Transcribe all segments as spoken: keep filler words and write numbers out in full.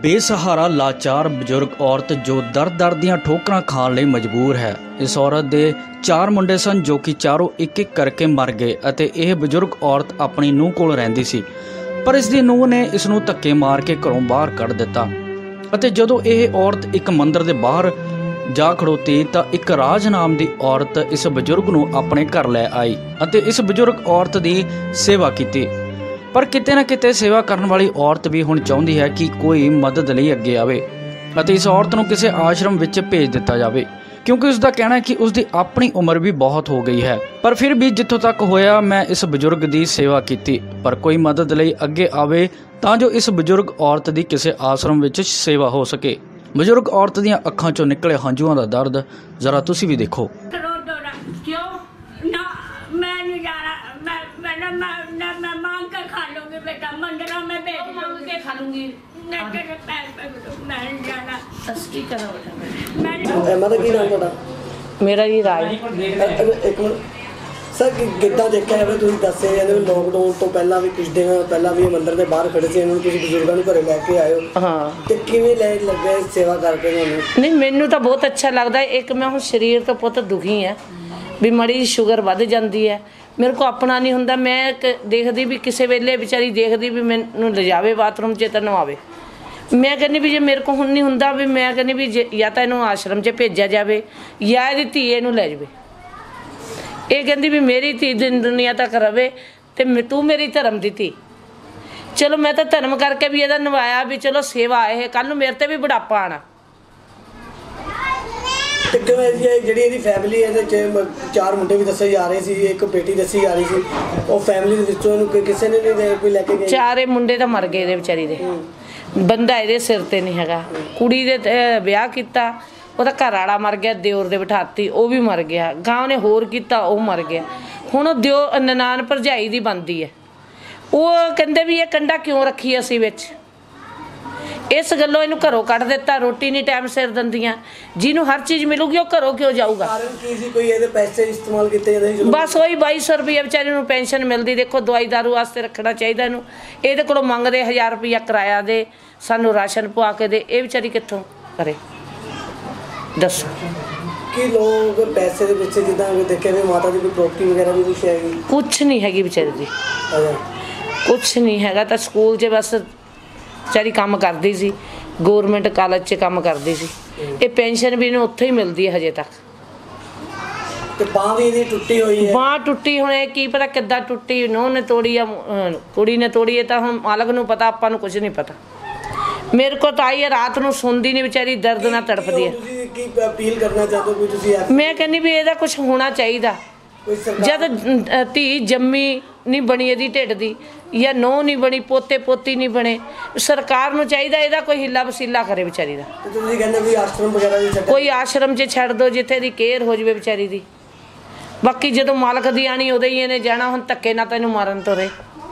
बेसहारा लाचार बजुर्ग औरत जो दर दर दीआं ठोकरां खाण लई मजबूर है। इस औरत दे चार मुंडे सन जो कि चारों एक एक करके मर गए ਅਤੇ ਇਹ ਬਜ਼ੁਰਗ ਔਰਤ ਆਪਣੀ ਨੂੰਹ ਕੋਲ ਰਹਿੰਦੀ ਸੀ, ਪਰ ਇਸ ਦੀ ਨੂੰਹ ਨੇ ਇਸ ਨੂੰ ਧੱਕੇ ਮਾਰ ਕੇ ਘਰੋਂ ਬਾਹਰ ਕੱਢ ਦਿੱਤਾ। ਅਤੇ ਜਦੋਂ ਇਹ ਔਰਤ ਇੱਕ ਮੰਦਰ ਦੇ ਬਾਹਰ ਜਾ ਖੜੋਤੀ ਤਾਂ ਇੱਕ ਰਾਜ ਨਾਮ ਦੀ ਔਰਤ ਇਸ ਬਜ਼ੁਰਗ ਨੂੰ ਆਪਣੇ ਘਰ ਲੈ ਆਈ ਅਤੇ ਇਸ ਬਜ਼ੁਰਗ ਔਰਤ ਦੀ ਸੇਵਾ ਕੀਤੀ। पर किते ना किते सेवा करने वाली औरत भी हुण चाहुंदी है कि कोई मदद लई अगे आवे ਅਤੇ इस औरत नूं किसी आश्रम विच भेज दिता जावे, क्योंकि उसका कहना है कि उसकी अपनी उम्र भी बहुत हो गई है। पर फिर भी जिथों तक होया मैं इस बजुर्ग की सेवा की, पर कोई मदद लई अगे आवे तां जो इस बजुर्ग औरत की किसी आश्रम विच सेवा हो सके। बजुर्ग औरत दीआं अखां चों निकले हंझूआं दा दर्द जरा तुसीं भी देखो। मेरा जी राज एक मिनट सर किद्दां देखिया जावे तुसीं दस्से जांदे लॉकडाउन तो पहला भी कुछ दिन पहला भी मंदिर के बाहर खड़े सी, इन्हां नूं तुसीं बजुर्गां नूं घरे लैके आए हो। हाँ ते किवें ले लगे सेवा करके तुहानूं? नहीं मैनूं तो बहुत अच्छा लगता है। एक मैं हुण शरीर तो पुत दुखी है भी मड़ी शुगर वध जाती है, मेरे को अपना नहीं हुंदा। मैं देखदी भी किसी वेले बेचारी देखदी भी मैनूं लिजावे बाथरूम च तां नवावे, मैं कहनी भी जे मेरे को हुण नहीं हुंदा भी मैं कहनी भी जे या तां इहनूं आश्रम च भेजा जाए या इहदी धी इहनूं लै जावे। ये कहती भी मेरी धी दिन दुनिया तक रवे ते तू मेरी धर्म दी धी। चलो मैं तो धर्म करके भी इहदा नवाया भी चलो सेवा है, कल नूं मेरे ते भी बुढ़ापा आना। ਜਿਹੜੀ ਇਹਦੀ ਫੈਮਿਲੀ ਇਹਦੇ ਚ ਚਾਰ ਮੁੰਡੇ ਵੀ ਦੱਸੇ ਜਾ ਰਹੇ ਸੀ, ਇੱਕ ਬੇਟੀ ਦੱਸੀ ਜਾ ਰਹੀ ਸੀ, ਉਹ ਫੈਮਿਲੀ ਦੇ ਵਿੱਚੋਂ ਇਹਨੂੰ ਕਿਸੇ ਨੇ ਨਹੀਂ ਕੋਈ ਲੈ ਕੇ ਗਿਆ? ਚਾਰੇ ਮੁੰਡੇ ਤਾਂ ਮਰ ਗਏ ਇਹਦੇ ਵਿਚਾਰੀ ਦੇ, ਬੰਦਾ ਇਹਦੇ ਸਿਰ ਤੇ ਨਹੀਂ ਹੈਗਾ। ਕੁੜੀ ਦੇ ਵਿਆਹ ਕੀਤਾ, ਉਹਦਾ ਘਰ ਵਾਲਾ ਮਰ ਗਿਆ, ਦਿਓਰ ਦੇ ਬਿਠਾਤੀ ਉਹ ਵੀ ਮਰ ਗਿਆ, ਗਾਂ ਉਹਨੇ ਹੋਰ ਕੀਤਾ ਉਹ ਮਰ ਗਿਆ। ਹੁਣ ਉਹ ਦਿਓ ਨਨਾਣ ਭਰਜਾਈ ਦੀ ਬਣਦੀ ਹੈ, ਉਹ ਕਹਿੰਦੇ ਵੀ ਇਹ ਕੰਡਾ ਕਿਉਂ ਰੱਖੀ ਅਸੀਂ ਵਿੱਚ, इस गलों इनू घरों कढ़ दिता। रोटी नहीं टाइम सिर दिंदियां, जिन्हों हर चीज़ मिलूगी वो घरों क्यों जाऊगा? बस वही बाई सौ रुपया बेचारे नूं पेंशन मिलती। देखो दवाई दारू वास्ते रखना चाहिए इनू, ये कोलों मंगते हज़ार रुपया किराया दे, सानू राशन पवा के दे, ये बेचारी कित्थों करे दसो? कि लोग पैसे दे पिछे जिद्दां देखे भी माता दी कोई प्रॉपर्टी वगैरह भी कुछ हैगी? कुछ नहीं हैगी बेचारी दी, कुछ नहीं हैगा। तो स्कूल च बस बेचारी काम करती सी, गौरमेंट कॉलेज च काम करती सी, ये पेंशन भी इन्हें उत्थे ही मिलती है हजे तक। बांह भी इहदी टुट्टी हुई है, बांह टुट्टी हुणे की पता किद्दां टुट्टी, नूंह ने तोड़ी या कुड़ी ने तोड़ी है, तो हुण मालक नूं पता, आपां नूं कुछ नहीं पता। मेरे को तो आई है रात नूं सुनदी नहीं बेचारी, दर्द नाल तड़फदी है। तुसीं की अपील करना चाहते हो कोई तुसीं? मैं कहनी भी इहदा कुछ होना चाहिए। जद धी जम्मी नहीं बनी यदी ढिड दी या नौह नहीं बनी, पोते पोती नहीं बने, सरकार नूं चाहिए इहदा कोई हिला वसीला करे बेचारी दा। कोई आश्रम च छड्ड दो जिथे दी केयर हो जाए बेचारी दी। बाकी जदों मालक दी आनी उदों ही इहने जाना, हुण धक्के नाल तैनूं मारन तुरे।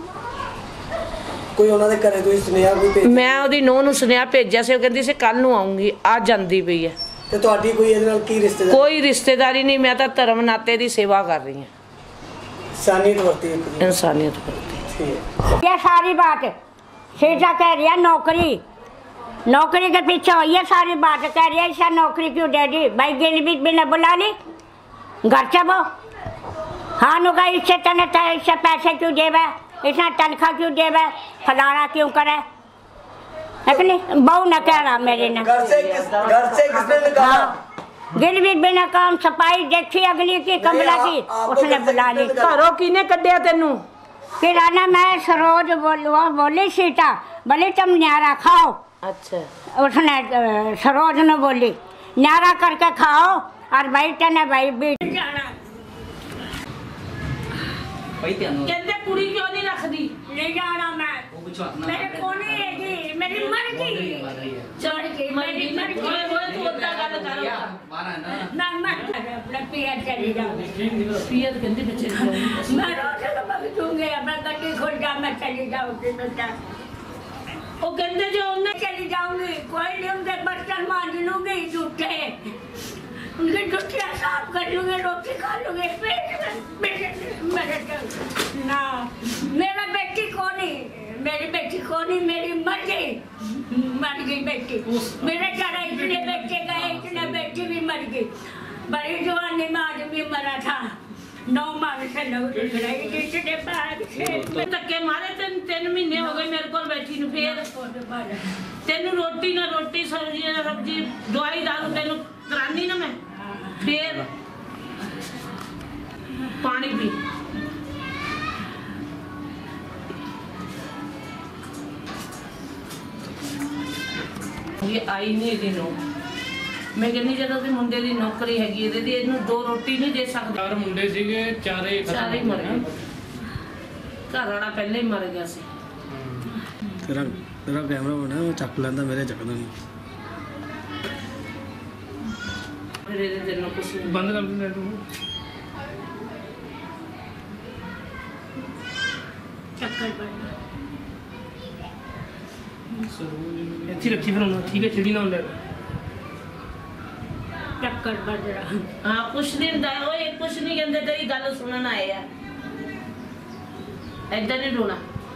कोई उन्हां दे घरे तुसीं सुनेहा कोई? मैं उहदी नौह नूं सुनेहा भेजिया सी, कहंदी सी कल नूं आऊंगी, अज आंदी पई है। ते तुहाडी कोई इहदे नाल की रिश्तेदारी? कोई रिश्तेदारी नहीं, मैं तो धर्म नाते दी सेवा कर रही हूँ, इंसानियत बरती है। इंसानियत बरती ये सारी बात सीधा कह रही है। नौकरी नौकरी के पीछे हुई है सारी बात, कह रही है इसे नौकरी क्यों दे दी? भाई गिन भी बिना बुला ली घर से वो हाँ नुका इससे तने इससे पैसे क्यों देवे, इतना तनख्वाह क्यों देवे, फलाना क्यों करे? बहु न कह रहा मेरे ने घर से किस, घर से किसने निकाला? गिन भी बिना काम सफाई देखी अगली की कमला की, उसने बुला ली। घरों किने कड्डिया तेनू? फिर आना मैं सरोज बोलूँ बोली सीता बोली तुम न्यारा खाओ। अच्छा उसने सरोज ने बोली न्यारा करके खाओ और भाई तने भाई भी जाना। कहते कुड़ी क्यों नहीं रखदी? नहीं जाना मैं, मेरे को नहीं रहेगी, मेरी मर्जी चढ़ गई, मेरी मर्जी। तू उतना गल कर ना मैं अपना पियर चली जाऊँ, पियर कहंदी बच्चे मैं रोज बग दूंगी, अपना गड्डी खोल जा मैं चली जाऊँगी बेटा। वो कहते जो उन्हें चली जाऊँगी, कोई नहीं उनके बर्तन मांज लूँगी जूठे, उनकी जुटियाँ साफ कर लूँगी, रोटी खा लूँगी, पेट में मेरे ना मेरा बेटी को नहीं मेरी बेटी को नहीं, मेरी मर गई, मर गई बेटी। मेरे घर इतने बच्चे गए, इतने बेटी भी मर गई। बड़ी जवानी में आदमी मरा था, नौ माह से नौ रही जिसने बाद से धक्के मारे। तीन तीन महीने हो गए मेरे को बैठी ਨੂੰ ਫੇਰ ਤੈਨੂੰ ਰੋਟੀ ਨਾ ਰੋਟੀ ਸਬਜ਼ੀ ਨਾ ਸਬਜ਼ੀ ਦਵਾਈ ਦਾਰੂ ਤੈਨੂੰ ਕਰਾਨੀ ਨਾ ਮੈਂ ਫੇਰ ਪਾਣੀ ਪੀ। ਇਹ ਆਈ ਨਹੀਂ ਇਹਦੀ ਨੂੰ ਮੈਂ ਕਹਿੰਦੀ ਜਦੋਂ ਦੀ ਮੁੰਡੇ ਦੀ ਨੌਕਰੀ ਹੈਗੀ ਇਹਦੇ ਦੀ ਇਹਨੂੰ ਦੋ ਰੋਟੀ ਨਹੀਂ ਦੇ ਸਕਦਾ। ਚਾਰ ਮੁੰਡੇ ਸੀਗੇ, ਚਾਰੇ ਸਾਰੇ ਹੀ ਮਰ ਗਏ। ਘਰ ਵਾਲਾ ਪਹਿਲਾਂ ਹੀ ਮਰ ਗਿਆ ਸੀ। ਤੇਰਾ ਤੇਰਾ ਕੈਮਰਾ ਬਣਾ ਉਹ ਚੱਕ ਲੈਂਦਾ, ਮੇਰੇ ਚੱਕਦਾ ਨਹੀਂ। ਫਿਰ ਇਹਦੇ ਦਿਲ ਨੂੰ ਕੁਛ ਨਹੀਂ। ਬੰਦ ਕਰ ਦਿੰਦੇ ਤੂੰ। चक्कर पड़ ਇੱਥੇ ਰੱਖੀ ਫਿਰ ਹੁਣ, ਠੀਕ ਹੈ, ਛਿੜੀ ਨਾ ਲੈ। चक्कर पड़ रहा। ਹਾਂ ਕੁਛ ਨਹੀਂ ਹੁੰਦਾ ਓਏ, ਕੁਛ ਨਹੀਂ ਕਹਿੰਦੇ, ਤੇਰੀ ਗੱਲ ਸੁਣਨ ਆਏ ਆ। ਏਦਾਂ ਨਹੀਂ ਰੋਣਾ।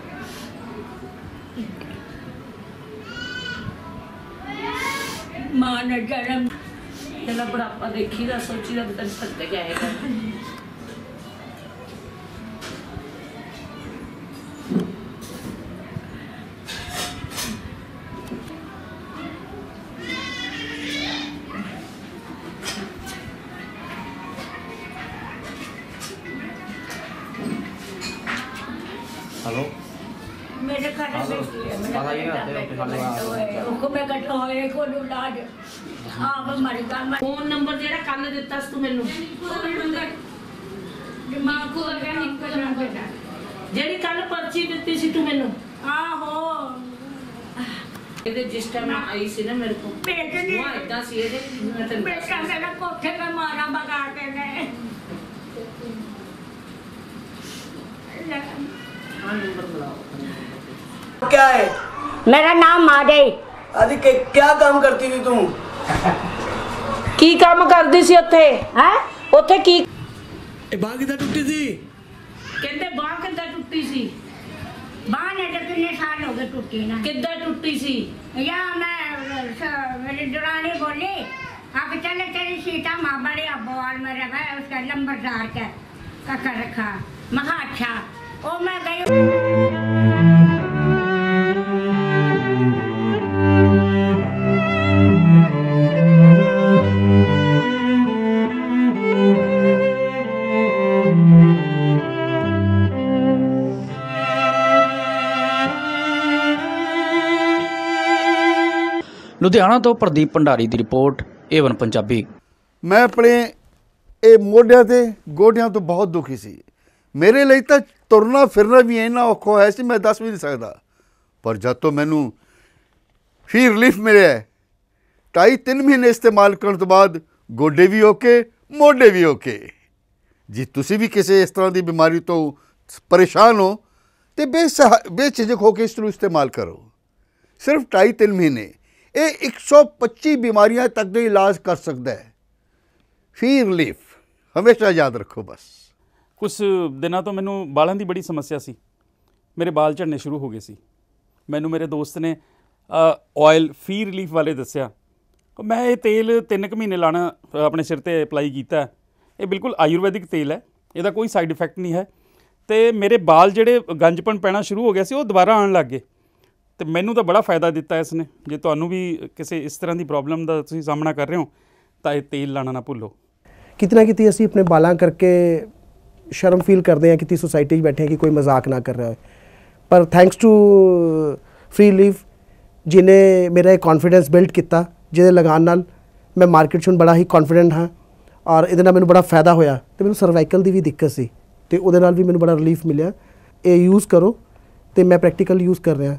मां ने जन्म तेरा बुढ़ापा देखी दा सोची दा पता सकते क्या है। हेलो मेरे घर में उसको मैं कटो होए को लाज हां वो मर गया। फोन नंबर जेड़ा कल दिता सी तू मेनू, दिमाग को लगा निकलना बेटा, जेड़ी कल पर्ची दित्ती सी तू मेनू। आहो ਇਹਦੇ ਜਿਸ ਟਾਈਮ ਆਈ ਸੀ ਨਾ ਮੇਰੇ ਕੋਲ बेटे ने ਉਹ ਇਦਾਂ ਸੀ ਇਹਦੇ ਮੈਂ ਤੈਨੂੰ बेटा मेरा कोठे पे मारा भगा के गए। हाँ नंबर बुलाओ। क्या है? मेरा नाम मादे। आदि के क्या काम करती थी तुम? ਕੀ ਕੰਮ ਕਰਦੀ ਸੀ ਉੱਥੇ? है ਉੱਥੇ ਕੀ ये बांह किधर टूटी थी? ਕਹਿੰਦੇ ਬਾਹ ਕਿੱਦਾਂ ਟੁੱਟੀ ਸੀ? बाहर ने तो कितने साल हो गए टूटी ना। ਕਿੱਦਾਂ ਟੁੱਟੀ ਸੀ? या मैं स- मेरी दुरानी बोली अब चले तेरी सीता माँ बड़ी अब्बवाल में रखा है, उसका नंबरदार का का रखा। महा अच्छा ओ मैं गई। ਲੁਧਿਆਣਾ ਤੋਂ ਪ੍ਰਦੀਪ ਭੰਡਾਰੀ ਦੀ ਰਿਪੋਰਟ ਏਵਨ ਪੰਜਾਬੀ। ਮੈਂ ਆਪਣੇ ਇਹ ਮੋਢਿਆਂ ਤੇ ਗੋਡਿਆਂ ਤੋਂ ਬਹੁਤ ਦੁਖੀ ਸੀ। ਮੇਰੇ ਲਈ ਤਾਂ ਤੁਰਨਾ ਫਿਰਨਾ ਵੀ ਇੰਨਾ ਔਖਾ ਹੋਇਆ ਸੀ, ਮੈਂ ਦੱਸ ਵੀ ਨਹੀਂ ਸਕਦਾ। ਪਰ ਜਦ ਤੋਂ ਮੈਨੂੰ ਫੀ ਰਿਲੀਫ ਮਿਲਿਆ, ਢਾਈ ਤਿੰਨ ਮਹੀਨੇ ਇਸਤੇਮਾਲ ਕਰਨ ਤੋਂ ਬਾਅਦ ਗੋਡੇ ਵੀ ਓਕੇ, ਮੋਢੇ ਵੀ ਓਕੇ। ਜੇ ਤੁਸੀਂ ਵੀ ਕਿਸੇ ਇਸ ਤਰ੍ਹਾਂ ਦੀ ਬਿਮਾਰੀ ਤੋਂ ਪਰੇਸ਼ਾਨ ਹੋ ਤੇ ਬੇਸਹਾ ਬੇਝਿਜਕ ਹੋ ਕੇ ਇਸ ਨੂੰ ਇਸਤੇਮਾਲ ਕਰੋ। ਸਿਰਫ ਢਾਈ ਤਿੰਨ ਮਹੀਨੇ ਇਹ ਇੱਕ ਸੌ ਪੱਚੀ ਬਿਮਾਰੀਆਂ ਤੱਕ ਦਾ ਇਲਾਜ ਕਰ ਸਕਦਾ ਹੈ। ਫੀ ਰਿਲੀਫ ਹਮੇਸ਼ਾ ਯਾਦ ਰੱਖੋ। ਬਸ ਕੁਛ ਦਿਨਾਂ ਤੋਂ ਮੈਨੂੰ ਬਾਲਾਂ ਦੀ ਬੜੀ ਸਮੱਸਿਆ ਸੀ, ਮੇਰੇ ਬਾਲ ਝੜਨੇ ਸ਼ੁਰੂ ਹੋ ਗਏ ਸੀ। ਮੈਨੂੰ ਮੇਰੇ ਦੋਸਤ ਨੇ ਆਇਲ ਫੀ ਰਿਲੀਫ ਵਾਲੇ ਦੱਸਿਆ। ਮੈਂ ਇਹ ਤੇਲ ਤਿੰਨ ਕੁ ਮਹੀਨੇ ਲਾਣਾ ਆਪਣੇ ਸਿਰ 'ਤੇ ਅਪਲਾਈ ਕੀਤਾ। ਇਹ ਬਿਲਕੁਲ ਆਯੁਰਵੈਦਿਕ ਤੇਲ ਹੈ, ਇਹਦਾ ਕੋਈ ਸਾਈਡ ਇਫੈਕਟ ਨਹੀਂ ਹੈ। ਅਤੇ ਮੇਰੇ ਬਾਲ ਜਿਹੜੇ ਗੰਜਪਣ ਪੈਣਾ ਸ਼ੁਰੂ ਹੋ ਗਿਆ ਸੀ ਉਹ ਦੁਬਾਰਾ ਆਉਣ ਲੱਗ ਗਏ। ਅਤੇ ਮੈਨੂੰ ਤਾਂ ਬੜਾ ਫਾਇਦਾ ਦਿੱਤਾ ਇਸ ਨੇ। ਜੇ ਤੁਹਾਨੂੰ ਵੀ ਕਿਸੇ ਇਸ ਤਰ੍ਹਾਂ ਦੀ ਪ੍ਰੋਬਲਮ ਦਾ ਤੁਸੀਂ ਸਾਹਮਣਾ ਕਰ ਰਹੇ ਹੋ ਤਾਂ ਇਹ ਤੇਲ ਲਾਣਾ ਨਾ ਭੁੱਲੋ। ਕਿਤੇ ਨਾ ਕਿਤੇ ਅਸੀਂ ਆਪਣੇ ਬਾਲਾਂ ਕਰਕੇ ਸ਼ਰਮ ਫੀਲ ਕਰਦੇ ਹਾਂ ਕਿ ਸੋਸਾਇਟੀ 'ਚ ਬੈਠੇ ਹਾਂ ਕਿ ਕੋਈ ਮਜ਼ਾਕ ਨਾ ਕਰ ਰਿਹਾ ਹੋਏ। ਪਰ ਥੈਂਕਸ ਟੂ ਫ੍ਰੀ ਲੀਫ ਜਿਹਨੇ ਮੇਰਾ ਇਹ ਕੌਨਫੀਡੈਂਸ ਬਿਲਡ ਕੀਤਾ, ਜਿਹਦੇ ਲਗਾਉਣ ਨਾਲ ਮੈਂ ਮਾਰਕੀਟ 'ਚ ਹੁਣ ਬੜਾ ਹੀ ਕੌਨਫੀਡੈਂਟ ਹਾਂ ਔਰ ਇਹਦੇ ਨਾਲ ਮੈਨੂੰ ਬੜਾ ਫਾਇਦਾ ਹੋਇਆ। ਅਤੇ ਮੈਨੂੰ ਸਰਵਾਈਕਲ ਦੀ ਵੀ ਦਿੱਕਤ ਸੀ ਅਤੇ ਉਹਦੇ ਨਾਲ ਵੀ ਮੈਨੂੰ ਬੜਾ ਰਿਲੀਫ ਮਿਲਿਆ। ਇਹ ਯੂਜ਼ ਕਰੋ ਅਤੇ ਮੈਂ ਪ੍ਰੈਕਟੀਕਲ ਯੂਜ਼ ਕਰ ਰਿਹਾ।